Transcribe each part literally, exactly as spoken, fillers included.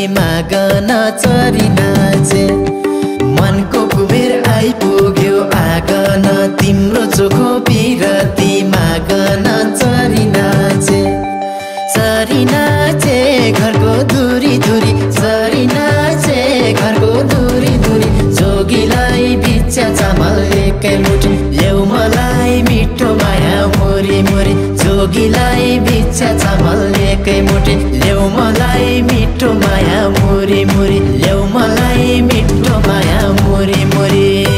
मागन चरी नाचे मनको कुबेर आइपुग्यो आगन तिम्रो चोखो पिरती मागन चरी नाचे चरी नाचे घरको धुरी धुरी चरी नाचे घरको धुरी धुरी जोगीलाई भिक्षा चामल एकै मुठी ल्याउ मलाई मिठो माया मुरी मुरी जोगीलाई भिक्षा चामल एकै मुठी ल्याउ मलाई मिठो माया मुरी मुरी ल्याउ मलाई मिठो माया मुरी मुरी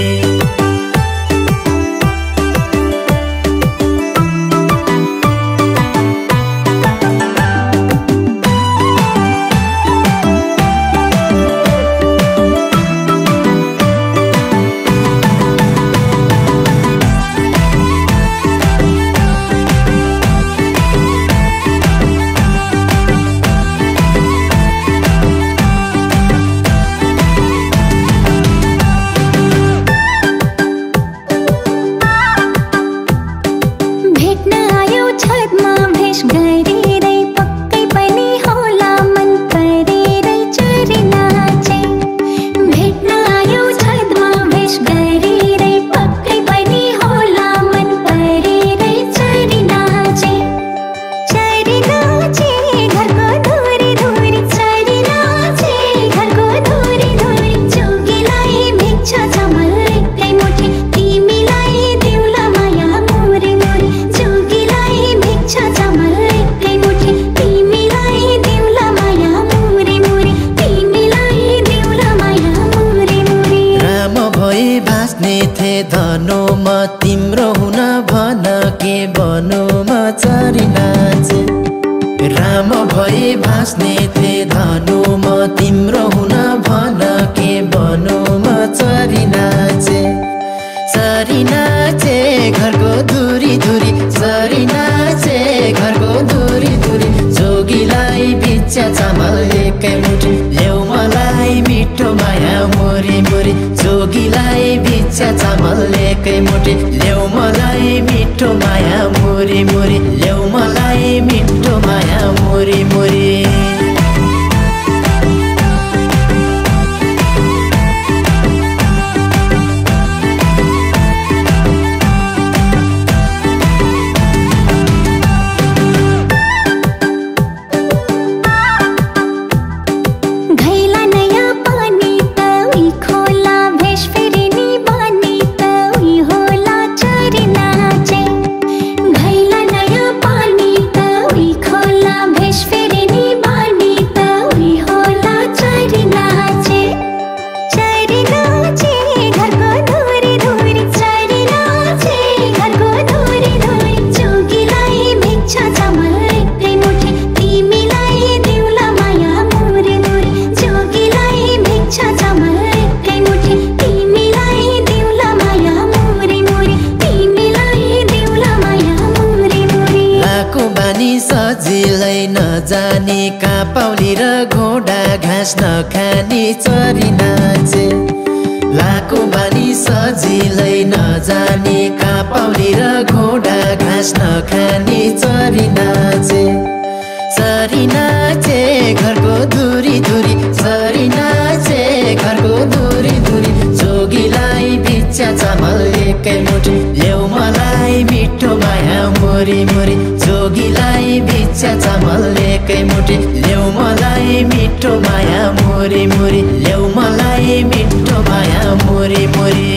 धनो म तिम्रो हुन भन के बनो म चरी नाचे राम भए भास्ने थे धनो म तिम्रो हुन भन के बनो म चरी नाचे चरी नाचे घरको धुरी धुरी चरी नाचे घरको धुरी धुरी जोगीलाई भिक्षा चामल एकै मुठी ल्याउ मलाई मिठो माया मुरी मुरी जोगीलाई भिक्षा चामल एकै मुठी ल्याउ मलाई मिठो माया मुरी मुरी ल्याउ मलाई मिठो माया मुरी मुरी सजिलै नजाने कापौली र घोडा घाँस नखाने चरी नाचे लाको बानी सजिलै नजाने कापौली र घोडा घाँस नखाने चरी नाचे चरी नाचे घरको धुरी धुरी चरी नाचे घरको धुरी धुरी जोगीलाई भिक्षा चामल एकै मुठी ल्याउ मलाई मिठो माया मुरी मुरी जोगीलाई भिक्षा चामल एकै मुठी ल्याउ मलाई मिठो माया मुरी मुरी ल्याउ मलाई मिठो माया मुरी मुरी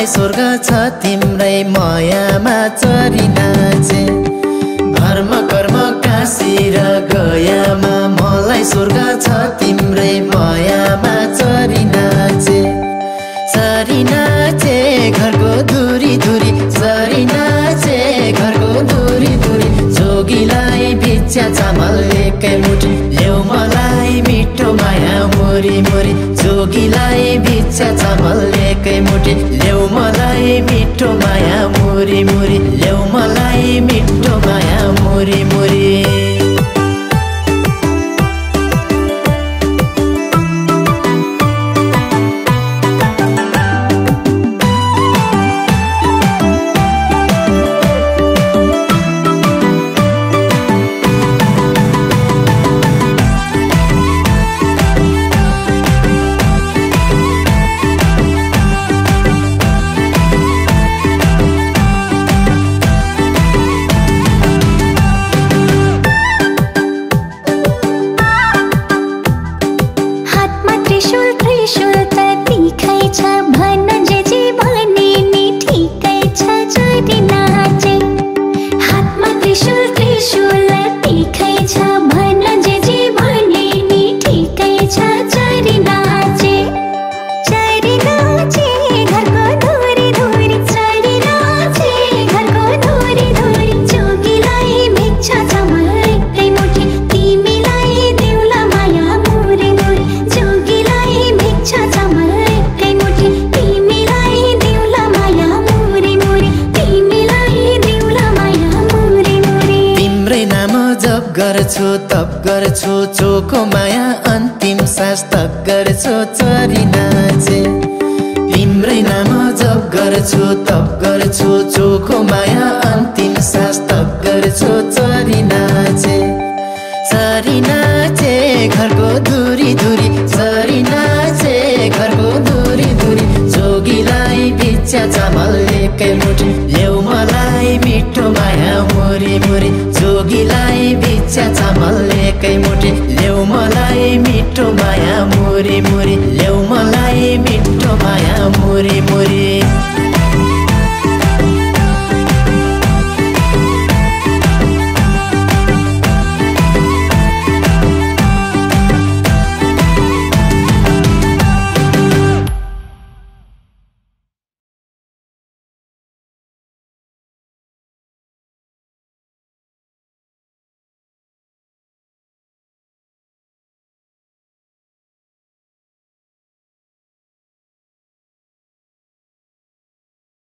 मलाई स्वर्ग छ तिम्रै मायामा चरी नाचे धर्म कर्म काशी र गयामा मलाई स्वर्ग छ तिम्रै मायामा चरी नाचे चरी नाचे घरको धुरी धुरी चरी नाचे घरको धुरी धुरी जोगीलाई भिक्षा चामल एकै मुठी ल्याउ मलाई मिठो माया मुरी मुरी जोगीलाई भिक्षा चामल एकै मुठी ल्याउ मलाई मिठो माया मुरी मुरी ल्याउ मलाई मिठो माया मुरी मुरी गर्छु तप गर्छु चोखो माया अन्तिम सास तप गर्छु चरी नाचे तिम्रै नाम जप गर्छु तप गर्छु चोखो माया अन्तिम सास तप गर्छु चरी नाचे चरी नाचे घरको धुरी धुरी चरी नाचे घरको धुरी धुरी जोगीलाई भिक्षा चामल एकै मुठी